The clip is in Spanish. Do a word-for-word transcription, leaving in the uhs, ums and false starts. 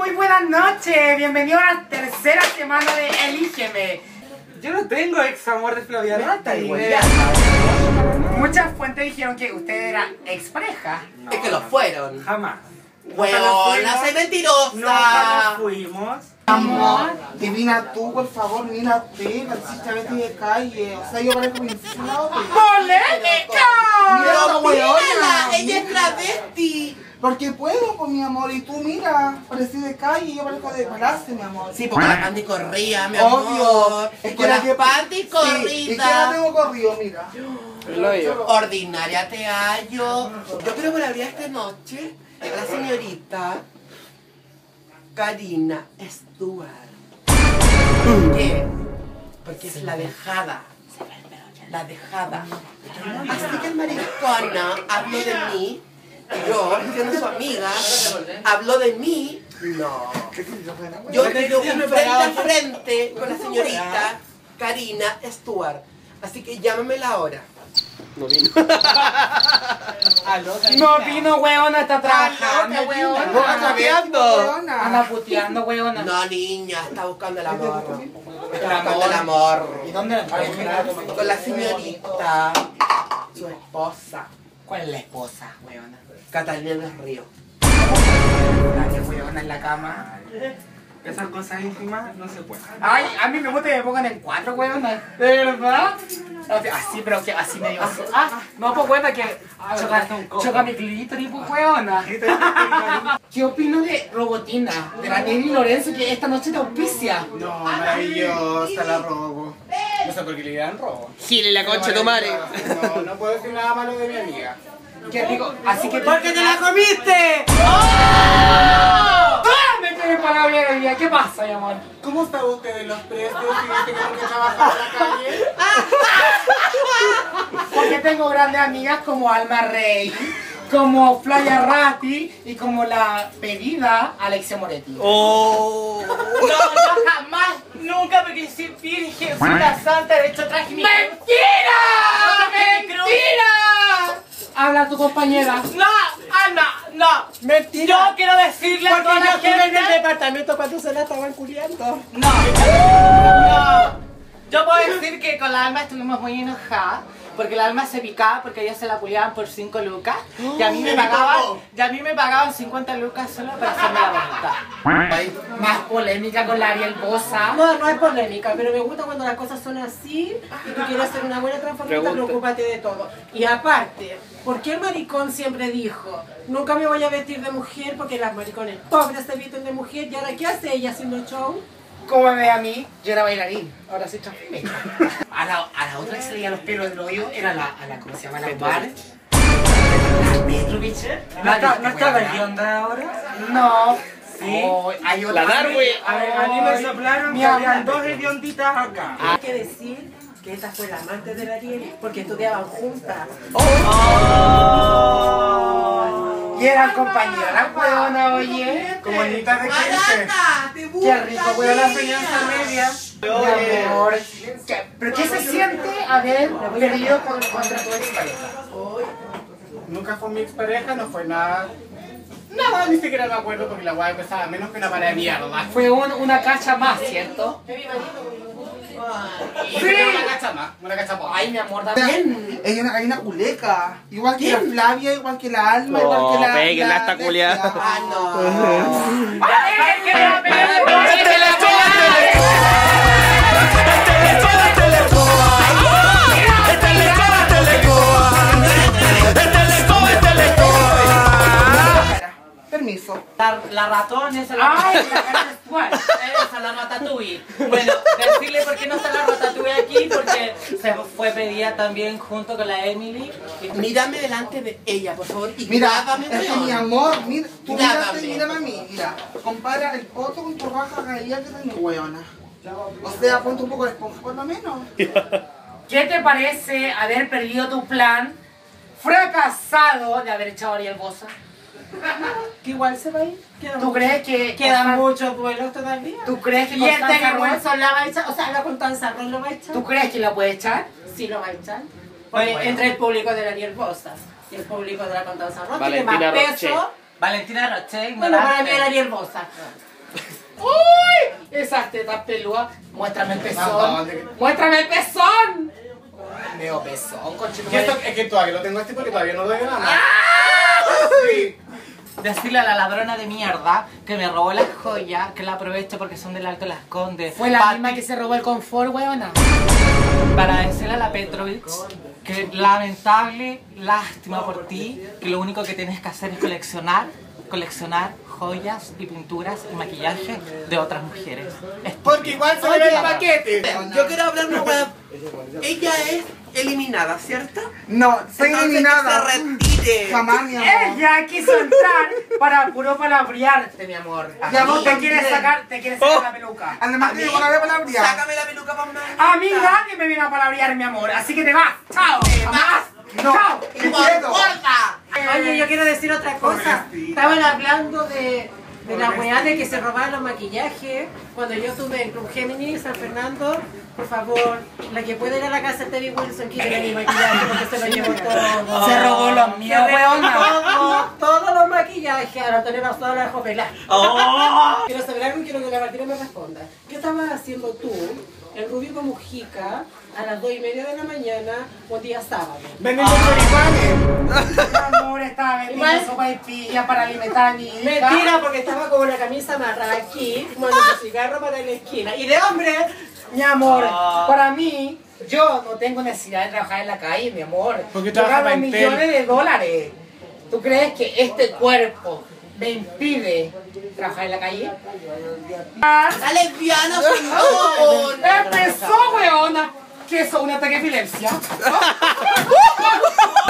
muy buenas noches. Bienvenidos a la tercera semana de Elígeme. Yo no tengo ex amor de Flavia Rata, Muchas fuentes dijeron que usted era expareja. No, es que lo fueron. Jamás. ¡Huevona, soy mentirosa! Nunca nos fuimos. Amor, divina tú, por favor, mírate, pareciste a Betty de calle. O sea, yo parezco mi inflado. ¡Polémica! Mira la huevona. ¡Ella es travesti! Porque puedo, pues mi amor, y tú mira, parecí de calle, yo parezco de palacio, mi amor. Sí, porque la panty corría, mi Obvio. amor. Es que con la las que panty sí, es que la corridas. tengo corrido, mira. Ordinaria te hallo. Yo quiero que habría esta noche a la señorita Karina Stuart. ¿Por qué? Porque es la dejada. La dejada. Así que el maricona habló de mí. Yo, siendo su amiga, habló de mí. No. Yo quiero un frente a frente con la señorita Karina Stuart. Así que llámamela ahora. No vino. No vino, weona, está trabajando, weona. ¿Vos estás puteando? Anda puteando, weona. No, niña, está buscando el amor. El Está buscando el amor. ¿Y dónde la encuentras? Con la señorita, su esposa, ¿Cuál es la esposa, weona? Catalina del Río. La que weona en la cama. Esas cosas íntimas no se pueden. Ay, a mí me gusta que me pongan en cuatro, weona. ¿De verdad? Así, pero que así medio. Ah, no, pues weona, que choca, choca mi clítoris, pues weona. ¿Qué opino de Robotina? De la Nelly Lorenzo, que esta noche te auspicia. No, maravillosa la robo. No sé por qué le dirán robo. Gile la concha de tu madre. No, no puedo decir nada malo de mi amiga. Qué rico, así que. ¡Porque te la comiste! ¡Ah! Me quedé para bien hoy día. ¿Qué pasa, mi amor? ¿Cómo está usted de los precios? ¿Fíjate que nunca trabaja en la calle? Porque tengo grandes amigas como Alma Rey, como Flavia Ratti y como la pedida Alexia Moretti. ¡Oh! No, yo jamás, nunca, porque soy virgen, soy una santa, de hecho traje mi... ¡Mentira! ¡Mentira! Habla tu compañera. No, Alma, no. Mentira. Yo quiero decirle a toda Porque la yo estuve en el gente... departamento cuando se la estaban culiando. No, no. Yo puedo decir que con la Alma estuvimos muy enojadas. Porque la Alma se picaba porque ellos se la puliaban por cinco lucas. Y a mí me pagaban, y a mí me pagaban cincuenta lucas solo para hacerme la bonita. Más polémica con la Ariel Bosa. No, no es polémica, pero me gusta cuando las cosas son así y tú quieres hacer una buena transformación, preocúpate de todo. Y aparte, ¿por qué el maricón siempre dijo, nunca me voy a vestir de mujer porque las maricones pobres se visten de mujer? ¿Y ahora qué hace ella haciendo show? Como me ve a mí, yo era bailarín, ahora soy transformista. A la, a la otra que se leía los pelos del hoyo era la, a la, ¿cómo se llama? La Bar. La Petrovich. ¿No está, ¿no está Bellonda ahora? No. ¿Sí? Oh, hay otra. La Darwin. A ver, a mí me soplaron Mi que habían amor. dos hedionditas acá. Hay que decir que esta fue la amante de la Ariel porque estudiaban juntas. Y eran compañeras, la huevona, oye. Comunitas de quince. Qué rico, huevona, la enseñanza media. Mi amor. ¿Qué- ¿Pero qué se siente haber perdido con- contra tu expareja? Nunca fue mi expareja, no fue nada. Nada, ni siquiera me acuerdo porque la guay pesaba menos que una pared de mierda. Fue un- una cacha más, ¿cierto? Sí, una cacha más, una cacha más. Ay, mi amor, también. Hay una, hay una culeca. Igual que la Flavia, igual que la Alma, igual que la. péguenla la esta culiada. Alexia. Ah, no. Permiso. La, la ratón, esa es la... Ay, la cara sexual. Esa, la ratatouille. Bueno, decirle por qué no está la ratatouille aquí, porque se fue pedida también junto con la Emily. Y- Mírame delante de ella, por favor, y Mira, grábame, es que weón. mi amor, mira, tú Grábame. mírate, mírame a mí, mira, compara el poto con tu raja gallega que tenés, weona. O sea, ponte un poco de esponja por lo menos. ¿Qué te parece haber perdido tu plan fracasado de haber echado a Ariel Bosa? Que igual se va a ir. Quedan ¿Tú muchos- crees que Quedan muchos duelos todavía. ¿Tú crees que Y este Constanza Ross- Wilson la va a echar, o sea, la Constanza Ross lo va a echar. ¿Tú crees que la puede echar? Sí lo va a echar. Porque Bueno. entre el público de Ariel Bosa y el público de la Constanza Ross tiene Valentina más Roche. peso. Valentina Roche, Bueno, para mí el Ariel Bosa. ¡Uy! Esas tetas peludas. Muéstrame el pezón. ¡Muéstrame el pezón! Meo pezón, conchito. Y esto es que todavía lo tengo este porque todavía no lo veo nada más. Sí. Decirle a la ladrona de mierda que me robó las joyas, que la aproveche porque son del Alto Las Condes. Fue la Pati, misma que se robó el confort, weona. Para decirle a la Petrovich que lamentable, lástima por ti, que lo único que tienes que hacer es coleccionar, coleccionar joyas y pinturas y maquillaje de otras mujeres. Porque igual se ve el paquete. Yo quiero hablar una web. Ella es eliminada, ¿cierto? No, soy Entonces, eliminada. que se retire. Jamás, mi amor. Ella quiso entrar para puro palabrearte, mi amor. Mi amor, te También. quieres sacar, te quieres sacar la peluca. Además, que yo no voy a palabrear. Sácame la peluca para una. A mí nadie me viene a palabrear, mi amor, así que te vas. ¡Chao! ¡Jamás! No. ¡Chao! Te ¡Por quiero. gorda! Oye, yo quiero decir otra cosa. Estaban hablando de, de la weá de que se robaban los maquillajes. Cuando yo estuve en Club Gemini, San Fernando, por favor, la que puede ir a la casa de Debbie Wilson, quítale mi maquillaje porque se lo llevó todo. Se robó los míos, Se weona. robó todos los maquillajes. Ahora Antonio Rosado la dejó pelar. Quiero saber algo y quiero que la Martina me responda. ¿Qué estabas haciendo tú, el Rubio con Mujica, a las dos y media de la mañana, un día sábado? Vendiendo choripanes. Mi amor, estaba vendiendo Igual- sopa de pilla para alimentar a mi hija. Mentira, porque estaba con una camisa amarrada aquí, fumando su cigarro para la esquina. Y de hombre, Mi amor, para mí, yo no tengo necesidad de trabajar en la calle, mi amor. Porque yo trabaja gano para Intel. millones de dólares. ¿Tú crees que este cuerpo me impide trabajar en la calle? ¡La lesbiana, señor! ¡Empezó, weona! ¿Qué es un ataque de epilepsia?